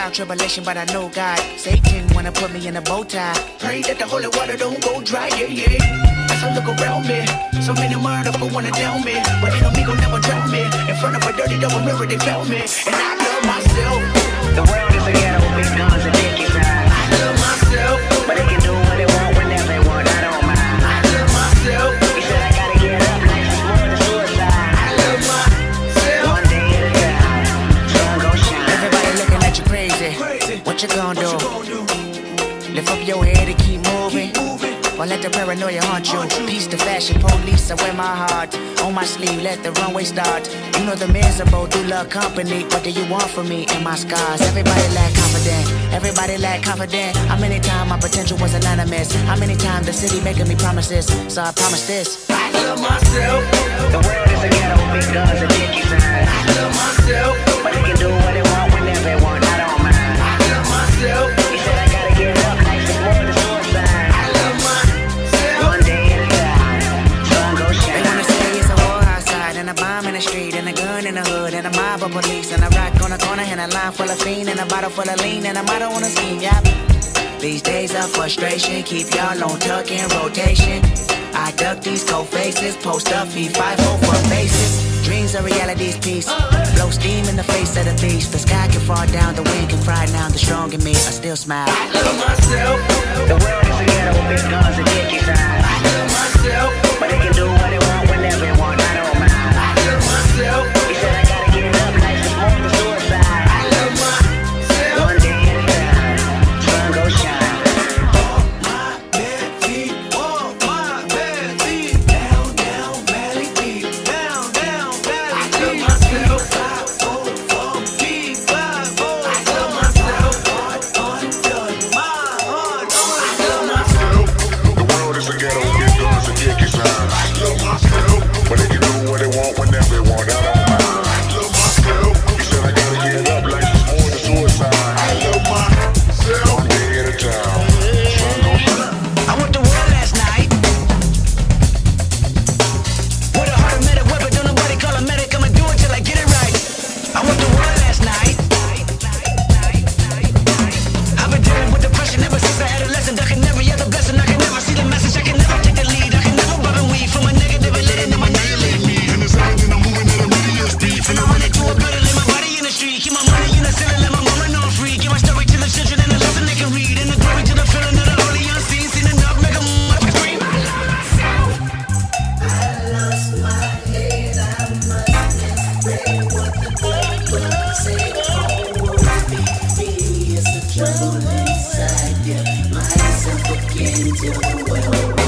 trial, tribulation, but I know God. Satan wanna put me in a bow tie. Pray that the holy water don't go dry, yeah, yeah. As I look around me, so many motherfuckers wanna down me, but enemy gon' never drown me. In front of a dirty double mirror, they found me, and I love myself. The world is a ghetto, big guns and dick inside. I love myself, but they can do what they want whenever they want. I don't mind. I love myself. He said I gotta get up, life is more than suicide. I love myself. One day at a time, sun gon' shine. Everybody looking at you crazy. What you gonna do? Lift up your head and keep moving. Or let the paranoia haunt you. Peace to fashion police, I wear my heart on my sleeve, let the runway start. You know the miserable do love company. What do you want from me and my scars? Everybody lack confidence, everybody lack confidence. How many times my potential was anonymous? How many times the city making me promises? So I promise this, I love myself. The world is a ghetto, big guns and dick inside. I love myself, but they can do what they want whenever they want. I don't mind. I love myself. He said I gotta get up, life is more than suicide. I love myself. One day at a time, sun gon' shine. They wanna say it's a war outside, and a bomb in the street, and a gun in the hood, and a mob of police, and a rock on the corner, and a line full of fiend, and a bottle full of lean, and a motto on a scheme, yep. These days of frustration keep y'all on tuck in rotation. I duck these cold faces, post up, feed 5-0 for faces. Dreams are reality's piece. Blow steam in the face of the beast. The sky can fall down, the wind can cry now. The strong in me, I still smile. I love myself. The world is a ghetto, big guns and dick inside. I love myself, but they can do what they want whenever they want. I don't mind. I love myself. He said I gotta get up, life is more than suicide. I love myself. One day at a time, sun gon' shine. But they can do what they want whenever they want. I don't mind. I love myself. He said I gotta get up, life is more than suicide. I love myself. One day at a time. Sun gon' shine. I went to war last night with a heart of medic weapon, don't nobody call a medic. I'ma do it till I get it right. I went to war last night. I've been dealing with depression ever since I had a lesson. Ducking every other blessing. I can never see the message. I can never take the lead. I can never rub and weave from a negative and let it in my annihilate me. And it's hard and I'm moving at a radius speed. And I run into a building, lay my body in the street. Keep my money in the ceiling, let my mama know I'm free. Give my story to the children and a lesson they can read. And the glory to the feeling of the holy unseen. Seen enough, make them scream. I love myself. I lost my head, I must explain what the Bible said. Always be me, it's a trouble inside. Yeah, myself again to the well.